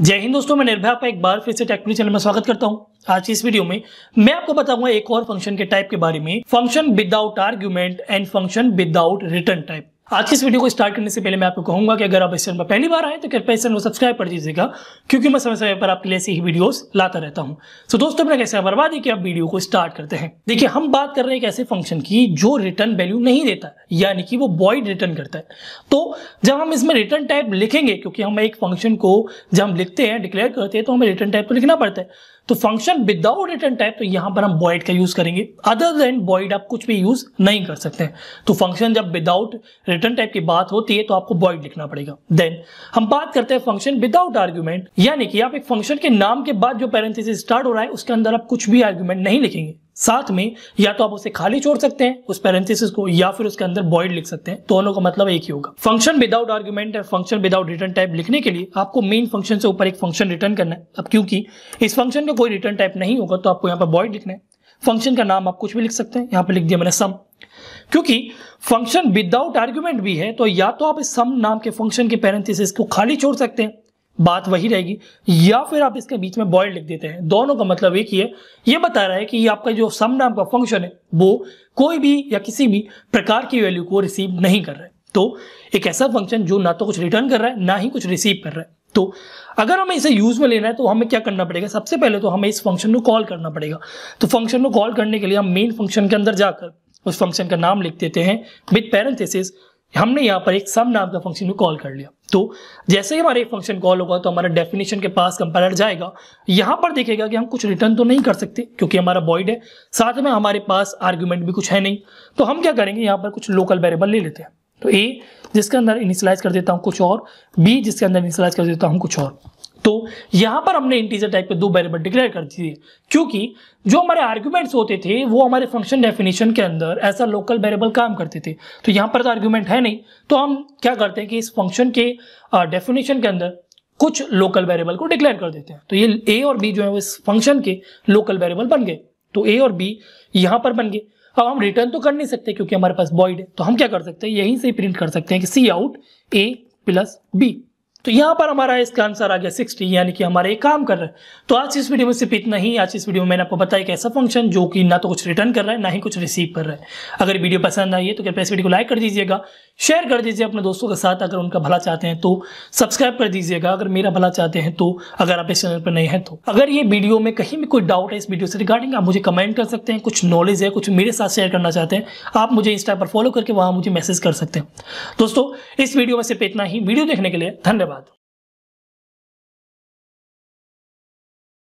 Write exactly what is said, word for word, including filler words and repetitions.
जय हिंद दोस्तों, मैं निर्भय आपका एक बार फिर से टेक्निकल चैनल में स्वागत करता हूं। आज की इस वीडियो में मैं आपको बताऊंगा एक और फंक्शन के टाइप के बारे में, function without argument and function without return type. आज की इस वीडियो को स्टार्ट करने से पहले मैं आपको कहूंगा कि अगर आप इस चैनल पर पहली बार आए तो कृपया इस चैनल को सब्सक्राइब कर दीजिएगा, क्योंकि मैं समय समय पर आपके लिए ऐसी ही वीडियोस लाता रहता हूं। तो दोस्तों, अपना कैसे बर्बादी कि आप वीडियो को स्टार्ट करते हैं। देखिए, हम बात कर रहे हैं एक ऐसे फंक्शन की जो रिटर्न वैल्यू नहीं देता है, यानी कि वो वॉइड रिटर्न करता है। तो जब हम इसमें रिटर्न टाइप लिखेंगे, क्योंकि हम एक फंक्शन को जब हम लिखते हैं, डिक्लेयर करते हैं, तो हमें रिटर्न टाइप तो लिखना पड़ता है। तो फंक्शन विदाउट रिटर्न टाइप, तो यहां पर हम वॉइड का यूज करेंगे। अदर देन वॉइड आप कुछ भी यूज नहीं कर सकते हैं। तो फंक्शन जब विदाउट रिटर्न टाइप की बात होती है तो आपको वॉइड लिखना पड़ेगा। देन हम बात करते हैं फंक्शन विदाउट आर्गुमेंट, यानी कि आप एक फंक्शन के नाम के बाद जो पैरेंथेसिस स्टार्ट हो रहा है उसके अंदर आप कुछ भी आर्गुमेंट नहीं लिखेंगे। साथ में या तो आप उसे खाली छोड़ सकते हैं उस पैरेंथेसिस को, या फिर उसके अंदर वॉइड लिख सकते हैं। दोनों का मतलब एक ही होगा। फंक्शन विदाउट आर्गुमेंट और फंक्शन विदाउट रिटर्न टाइप लिखने के लिए आपको मेन फंक्शन से ऊपर एक फंक्शन रिटर्न करना है। अब क्योंकि इस फंक्शन का कोई रिटर्न टाइप नहीं होगा तो आपको यहाँ पर वॉइड लिखना है। फंक्शन का नाम आप कुछ भी लिख सकते हैं, यहाँ पर लिख दिया मैंने सम। क्योंकि फंक्शन विदाउट आर्गुमेंट भी है तो या तो आप इस सम नाम के फंक्शन के पैरेंथेसिस को खाली छोड़ सकते हैं, बात वही रहेगी, या फिर आप इसके बीच में वॉइड लिख देते हैं। दोनों का मतलब एक ही है। ये बता रहा है कि आपका जो सम नाम का फंक्शन है वो कोई भी या किसी भी प्रकार की वैल्यू को रिसीव नहीं कर रहा है। तो एक ऐसा फंक्शन जो ना तो कुछ रिटर्न कर रहा है ना ही कुछ रिसीव कर रहा है। तो अगर हमें इसे यूज में लेना है तो हमें क्या करना पड़ेगा? सबसे पहले तो हमें इस फंक्शन को कॉल करना पड़ेगा। तो फंक्शन को कॉल करने के लिए हम मेन फंक्शन के अंदर जाकर उस फंक्शन का नाम लिख देते हैं विद पैरेंथेसिस। हमने यहाँ पर एक सम नाम का फंक्शन को कॉल कर लिया। तो जैसे ही हमारा एक फंक्शन कॉल होगा तो हमारा डेफिनेशन के पास कंपाइलर जाएगा, यहाँ पर देखेगा कि हम कुछ रिटर्न तो नहीं कर सकते क्योंकि हमारा वॉइड है, साथ में हमारे पास आर्गुमेंट भी कुछ है नहीं। तो हम क्या करेंगे, यहाँ पर कुछ लोकल वेरिएबल ले लेते हैं। तो ए जिसके अंदर इनिशियलाइज कर देता हूँ कुछ और, बी जिसके अंदर इनिशियलाइज कर देता हूँ कुछ और। तो यहाँ पर हमने इंटीजर टाइप के दो वेरिएबल डिक्लेयर कर दिए, क्योंकि जो हमारे आर्गुमेंट्स होते थे वो हमारे फंक्शन डेफिनेशन के अंदर ऐसा लोकल वेरिएबल काम करते थे। तो यहाँ पर तो आर्गुमेंट है नहीं, तो हम क्या करते हैं कि इस फंक्शन के डेफिनेशन के अंदर कुछ लोकल वेरिएबल को डिक्लेयर कर देते हैं। तो ये ए और बी जो है वो इस फंक्शन के लोकल वेरिएबल बन गए। तो ए और बी यहाँ पर बन गए। अब हम रिटर्न तो कर नहीं सकते क्योंकि हमारे पास वॉइड है, तो हम क्या कर सकते हैं, यहीं से प्रिंट कर सकते हैं कि cout a plus b. तो यहाँ पर हमारा इसका आंसर आ गया साठ, यानी कि हमारा एक काम कर रहा है। तो आज इस वीडियो में सिर्फ इतना ही। आज इस वीडियो में मैंने आपको बताया कि ऐसा फंक्शन जो कि ना तो कुछ रिटर्न कर रहा है ना ही कुछ रिसीव कर रहा है। अगर वीडियो पसंद आई है तो कृपया इस वीडियो को लाइक कर दीजिएगा, शेयर कर दीजिए अपने दोस्तों के साथ। अगर उनका भला चाहते हैं तो सब्सक्राइब कर दीजिएगा, अगर मेरा भला चाहते हैं तो। अगर आप इस चैनल पर नए हैं तो अगर ये वीडियो में कहीं भी कोई डाउट है इस वीडियो से रिगार्डिंग, आप मुझे कमेंट कर सकते हैं। कुछ नॉलेज है, कुछ मेरे साथ शेयर करना चाहते हैं, आप मुझे इंस्टा पर फॉलो करके वहां मुझे मैसेज कर सकते हैं। दोस्तों, इस वीडियो में सिर्फ इतना ही। वीडियो देखने के लिए धन्यवाद।